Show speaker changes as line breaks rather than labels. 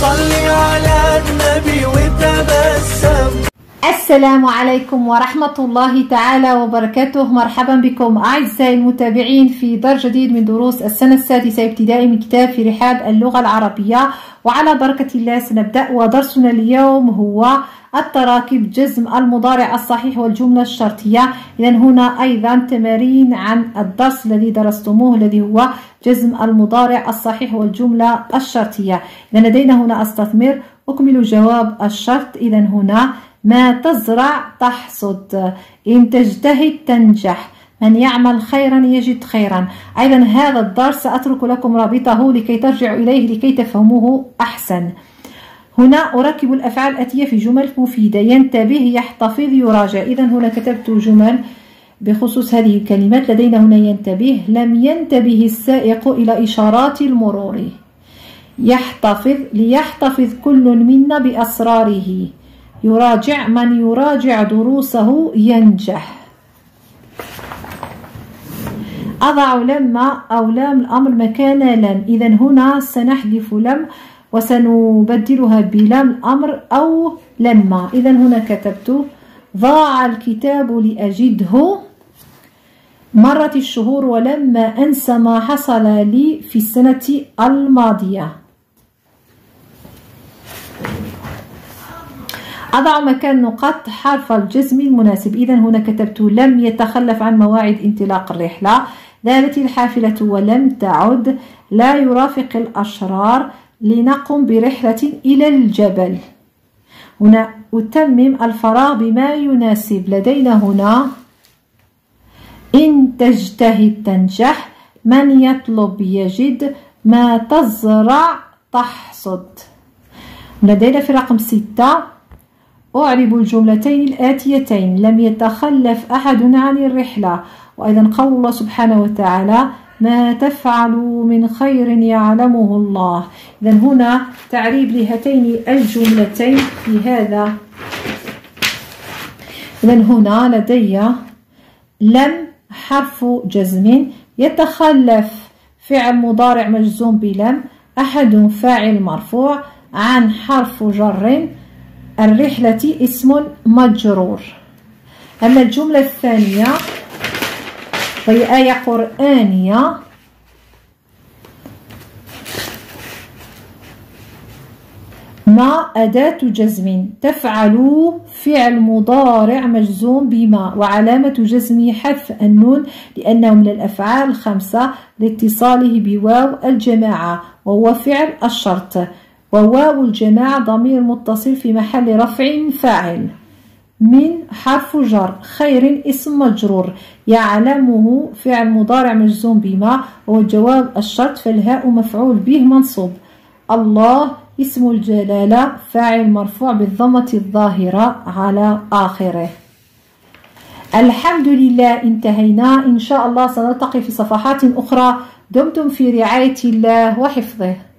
صلي على النبي وتبسم.
السلام عليكم ورحمة الله تعالى وبركاته. مرحبا بكم أعزائي المتابعين في درس جديد من دروس السنة السادسة ابتدائي من كتاب في رحاب اللغة العربية. وعلى بركة الله سنبدأ، ودرسنا اليوم هو التراكيب، جزم المضارع الصحيح والجملة الشرطية. إذا هنا أيضا تمارين عن الدرس الذي درستموه الذي هو جزم المضارع الصحيح والجملة الشرطية. إذا لدينا هنا استثمر، أكمل جواب الشرط. إذا هنا ما تزرع تحصد، إن تجتهد تنجح، من يعمل خيرا يجد خيرا. أيضا هذا الدرس سأترك لكم رابطه لكي ترجعوا إليه لكي تفهموه أحسن. هنا أركب الأفعال الآتية في جمل مفيدة: ينتبه، يحتفظ، يراجع. إذا هنا كتبت جمل بخصوص هذه الكلمات. لدينا هنا ينتبه، لم ينتبه السائق إلى إشارات المرور. يحتفظ، ليحتفظ كل منا بأسراره. يراجع، من يراجع دروسه ينجح. أضع لما أو لام الأمر مكان لم. إذا هنا سنحذف لم وسنبدلها بلام الأمر أو لما. إذا هنا كتبت ضاع الكتاب لأجده، مرت الشهور ولما أنسى ما حصل لي في السنة الماضية. أضع مكان نقاط حرف الجزم المناسب. إذا هنا كتبت لم يتخلف عن مواعيد انطلاق الرحلة، ذهبت الحافلة ولم تعد، لا يرافق الأشرار، لنقم برحلة إلى الجبل. هنا أتمم الفراغ بما يناسب. لدينا هنا إن تجتهد تنجح، من يطلب يجد، ما تزرع تحصد. لدينا في رقم 6 أعرب الجملتين الآتيتين: لم يتخلف أحد عن الرحلة، وأيضا قول الله سبحانه وتعالى: ما تفعلوا من خير يعلمه الله. إذا هنا تعريب لهاتين الجملتين في هذا. إذا هنا لدي لم حرف جزم، يتخلف فعل مضارع مجزوم بلم، أحد فاعل مرفوع، عن حرف جر، الرحلة اسم مجرور. أما الجملة الثانية وهي آية قرآنية: ما أداة جزم، تفعلوا فعل مضارع مجزوم بما، وعلامة جزمه حذف النون لأنه من الأفعال الخمسة لاتصاله بواو الجماعة وهو فعل الشرط، وواو الجماعة ضمير متصل في محل رفع فاعل. من حرف جر، خير اسم مجرور، يعلمه فعل مضارع مجزوم بما هو جواب الشرط فالهاء مفعول به منصوب. الله اسم الجلالة فاعل مرفوع بالضمة الظاهرة على آخره. الحمد لله، انتهينا. إن شاء الله سنلتقي في صفحات أخرى. دمتم في رعاية الله وحفظه.